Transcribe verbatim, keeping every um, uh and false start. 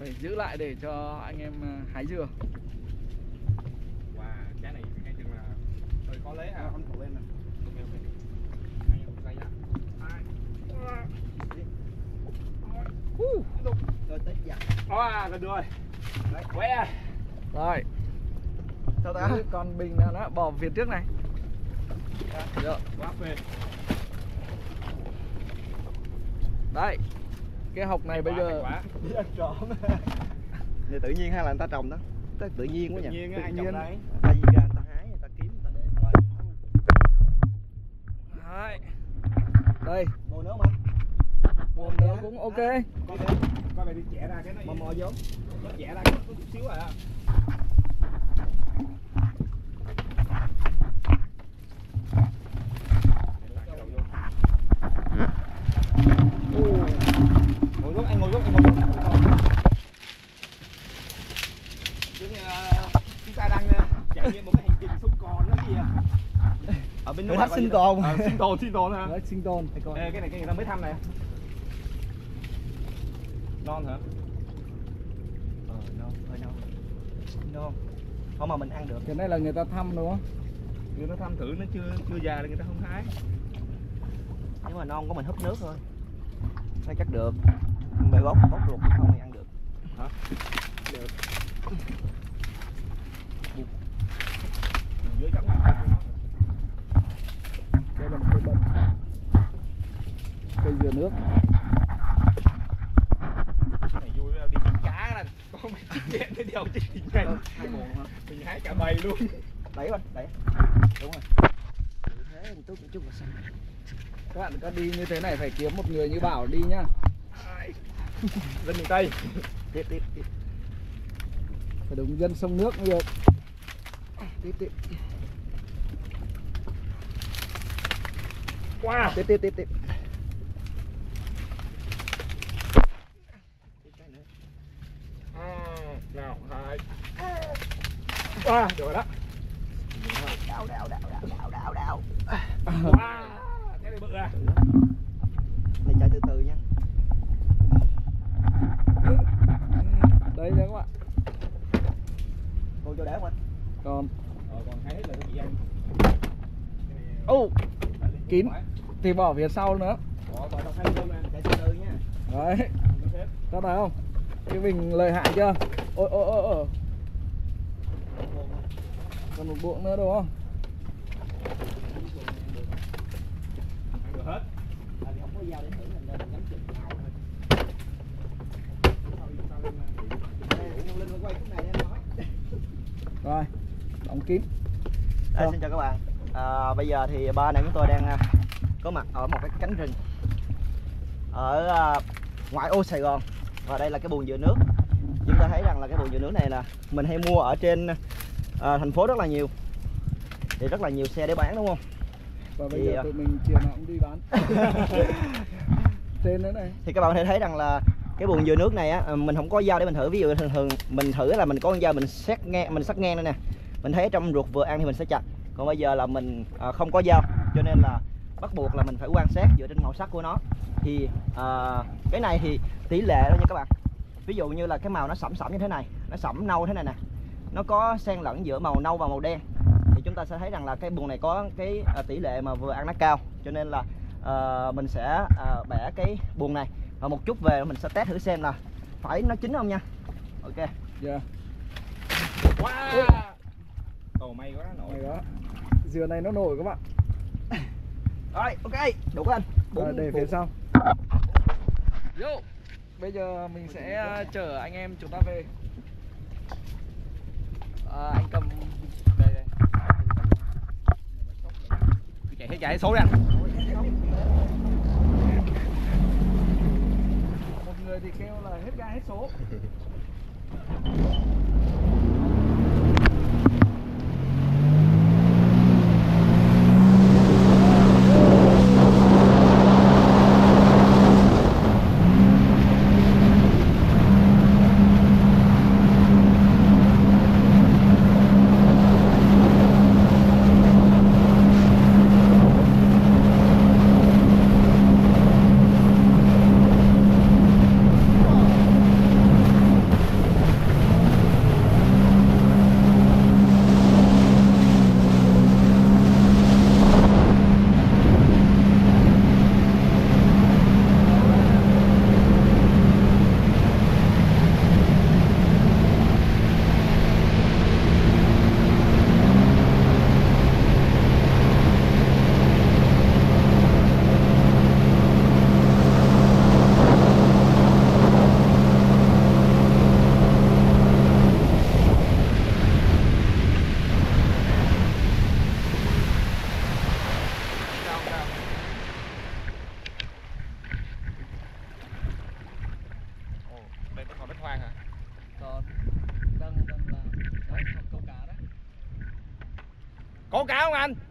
Phải giữ lại để cho anh em hái dừa. Wow, trái này ngay chừng là hơi khó lấy ha. Anh phụ lên nè. Ok ok. Ngay một giây nha. Hai. Rồi tới giờ. À, gần rồi. Quẹ. Rồi. Sao ta? Con bình nào đó bỏ phía trước này. Được. Quá phê. Đấy. Cái hộc này bây giờ Đi ăn trộm. Này tự nhiên hay là người ta trồng đó? Tự, tự nhiên quá nhỉ? Tự nhiên Tự ai nhiên. trồng đấy. Tại vì ra người ta hái, người ta kiếm, người ta để ngoài. đấy. Đây, Mồi nữa mà. mồm nó cũng ok. Con này, con này đi chẻ ra cái nó Mò mò vô. nó chẻ ra cái nó có chút xíu à. Ngồi gốc, anh ngồi gốc, anh ngồi gốc. Chứ chúng ta đang trải nghiệm một cái hành trình sống còn đó kìa. Ở bên Thử thách sinh tồn. À, sinh tồn, sinh tồn hả? Đấy, sinh tồn. Ê, cái này cái người ta mới thăm này. Non hả? Ờ, non, hơi non. Non. Không mà mình ăn được. Cái này là người ta thăm đúng không? Người ta thăm thử nó chưa chưa già là người ta không hái. Nếu mà non của mình húp nước thôi. Sao chắc được. Bề bóc, bóc ruột không thì ăn được. Hả? Được. Dưới cắm mặt nó. Đây là một cây bần. Cây dừa nước. Này vui đi chích cá nè. Con mày chích ghẹn cái điều chích thì nhanh. Hai mồm hả? Mình hái cả bầy luôn. Đẩy anh, đẩy. Đúng rồi. Thế mình tốt một chút là xong. Các bạn có đi như thế này phải kiếm một người như Bảo đi nhá. Dân miền Tây. Tiếp tiếp tiếp. Phải đúng dân sông nước mới được. Tiếp tiếp. Wow. Tiếp tiếp tiếp tiếp. À, nào, hai. À, được rồi đó. Đào đào đào đào đào đào đào. Wow, cái này bự à. Này chạy từ từ nha. Đây nha các bạn. Còn chỗ để không anh? Còn Ờ, còn hái hết là cái chị anh. ô oh, kín thì bỏ phía sau nữa. Bỏ bỏ trong hai luôn nè, chạy từ từ nha. Đấy. Có thấy không? Cái bình lợi hại chưa? Ôi ôi ôi ôi. Còn một buộng nữa đúng không? Ăn được hết. Tại vì không có dao để thử mình nên nhắm chừng nào thôi. Linh quay khúc này em nói. Rồi, đóng kín. Đây, xin chào các bạn. À, bây giờ thì ba anh em chúng tôi đang có mặt ở một cái cánh rừng ở uh, ngoại ô Sài Gòn, và đây là cái buồng dừa nước. Chúng ta thấy rằng là cái buồng dừa nước này là mình hay mua ở trên uh, thành phố rất là nhiều, thì rất là nhiều xe để bán đúng không? Và bây thì, giờ tụi mình chiều nào cũng đi bán. Trên nữa này. Thì các bạn có thể thấy rằng là cái buồng dừa nước này á, mình không có dao để mình thử. Ví dụ thường thường mình thử là mình có con dao mình xét ngang, mình sắc ngang đây nè, mình thấy trong ruột vừa ăn thì mình sẽ chặt. Còn bây giờ là mình à, không có dao, cho nên là bắt buộc là mình phải quan sát dựa trên màu sắc của nó. Thì à, cái này thì tỷ lệ đó nha các bạn. Ví dụ như là cái màu nó sẫm sẫm như thế này, nó sẫm nâu thế này nè, nó có xen lẫn giữa màu nâu và màu đen, thì chúng ta sẽ thấy rằng là cái buồng này có cái à, tỷ lệ mà vừa ăn nó cao. Cho nên là à, mình sẽ à, bẻ cái buồng này và một chút về mình sẽ test thử xem là phải nó chín không nha. Ok. Dạ. Wow. Ồ, may quá nổi. Này đó. Dừa này nó nổi các bạn. Rồi, ok, đủ anh. Rồi, để phía sau. Yo. Bây giờ mình sẽ chở anh em chúng ta về. À, anh cầm đây đây. Chạy hết chạy hết số đi anh. Một người thì kêu là hết ga hết số. cá không anh?